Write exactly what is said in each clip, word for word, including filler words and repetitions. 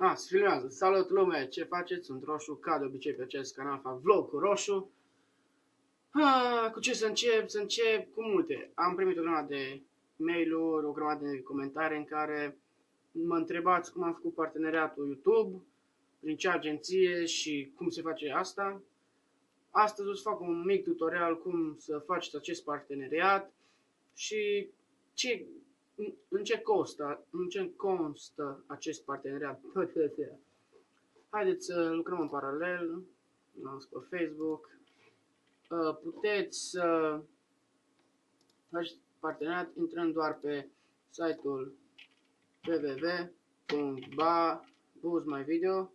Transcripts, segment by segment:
Ah, se filmează. Salut lume, ce faceți? Sunt Roșu, ca de obicei pe acest canal fac vlog cu Roșu. Ah, cu ce să încep? Să încep cu multe. Am primit o grămadă de mail-uri, o grămadă de comentarii în care mă întrebați cum am făcut parteneriatul YouTube, prin ce agenție și cum se face asta. Astăzi o să fac un mic tutorial cum să faceți acest parteneriat și ce, în ce costă, în ce constă acest parteneriat. Haideți să lucrăm în paralel, pe Facebook. Puteți să faceți parteneriat intrând doar pe site-ul w w w punct boost my video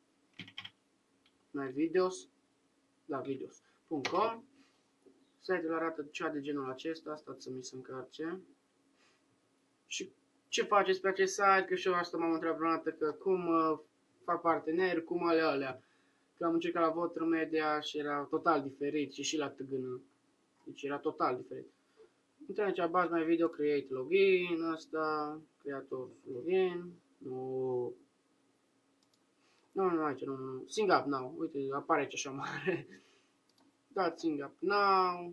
my videos da, videos punct com. Site-ul arată ceva de genul acesta, stați să mi se încarce. Și ce faceți pe acest site? Că și eu asta m-am întrebat prima dată, că cum uh, fac parteneri, cum alea alea. Că am încercat la Votr Media și era total diferit și și la T G N. Deci era total diferit. Intrăm aici, Boost My Video, Create Login, asta, Creator Login, nu, nu, nu, aici, nu, nu, Sign Up Now, uite, apare aici așa mare. Dați Sign Up Now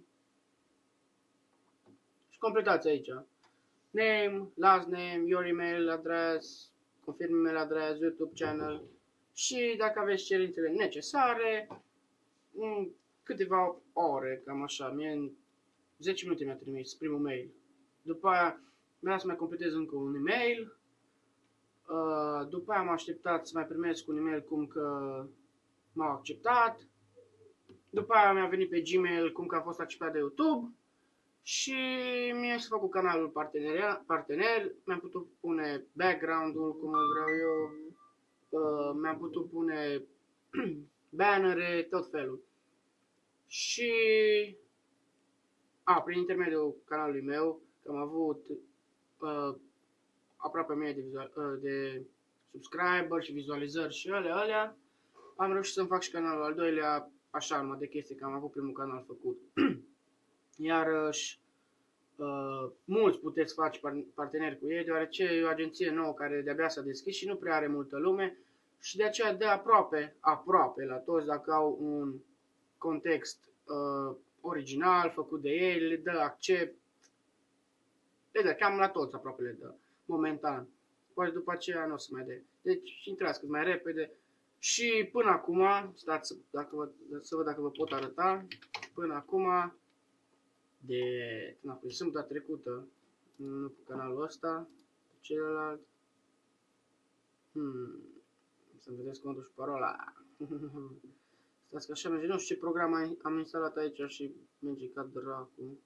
și completați aici. Name, last name, your email address, confirm email address, YouTube channel și dacă aveți cerințele necesare, în câteva ore, cam așa, mie în zece minute mi-a trimis primul mail. După aia mi-a să mai completez încă un email. După aia am așteptat să mai primesc un email cum că m-au acceptat. După aia mi-a venit pe Gmail cum că a fost acceptat de YouTube. Și mi-a să fac cu canalul partener, mi-am putut pune background-ul cum îl vreau eu, uh, mi-am putut pune bannere, tot felul. Și a, prin intermediul canalului meu, că am avut uh, aproape mie de, uh, de subscriber și vizualizări și alea, alea, am reușit să-mi fac și canalul al doilea, așa numai de chestii, că am avut primul canal făcut. Iarăși, uh, mulți puteți face parteneri cu ei, deoarece e o agenție nouă care de-abia s-a deschis și nu prea are multă lume și de aceea de aproape, aproape la toți, dacă au un context uh, original, făcut de ei, le dă accept, le dă, cam la toți aproape le dă, momentan. Poate după aceea nu o să mai dea. Deci intrați cât mai repede și până acum, stați dacă vă, să văd dacă vă pot arăta, până acum, de na, sâmbătă trecută, nu pe canalul ăsta, pe celălalt. Hmm. Să-mi vedeți contul și parola. Stați că așa merge, nu știu ce program am instalat aici și merge ca dracu.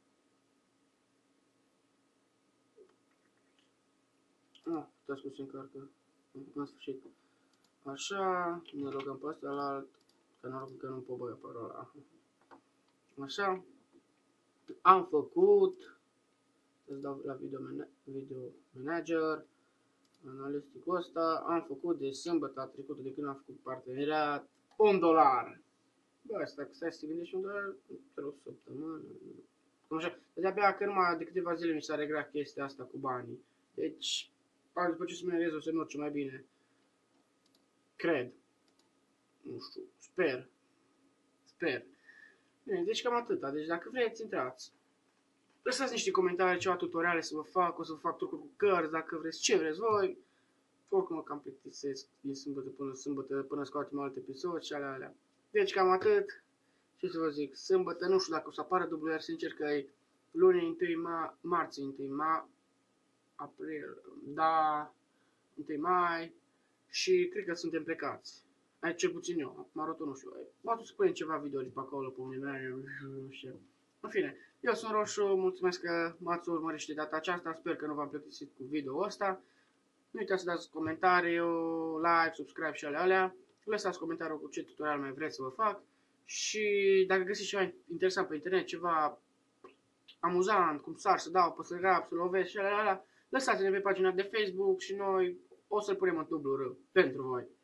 Ah, stați cum se încarcă. În sfârșit. Așa, ne rogăm pe ăsta la alt, că noroc că nu pot băga parola. Așa. Am făcut, să-ți dau la video, video manager, analisticul ăsta, am făcut de sâmbătă trecută, de când am făcut parteneriat, un dolar. Bă, asta, stai să te gândești, un dolar într-o săptămână. Așa, de-abia că numai de câteva zile mi s-a reglat chestia asta cu banii. Deci, după ce să mă enervez, o să merge mai bine. Cred. Nu știu, sper. Sper. Bine, deci cam atâta. Deci dacă vreți, intrați. Lăsați niște comentarii, ceva tutoriale să vă fac, o să vă fac trucuri cu cărți, dacă vreți, ce vreți voi. Oricum mă cam plictisesc din sâmbătă până sâmbătă, până scoatem alte episod și alea, alea. Deci cam atât. Ce să vă zic, sâmbătă, nu știu dacă o să apară W R, sincer că e luni întâi ma, marți întâi ma, april, da, întâi mai și cred că suntem plecați. Aici cel puțin eu, Marotul nu știu, poate să punem ceva video pe acolo, pe unde nu știu. În fine, eu sunt Roșu, mulțumesc că m-ați urmărit și de data aceasta, sper că nu v-am plictisit cu video ăsta. Nu uitați să dați comentariu, like, subscribe și alea alea. Lăsați comentariul cu ce tutorial mai vreți să vă fac. Și dacă găsiți ceva interesant pe internet, ceva amuzant, cum sar, să dau, să rap, să lovesc și alea alea, lăsați-ne pe pagina de Facebook și noi o să-l punem în dublu R pentru voi.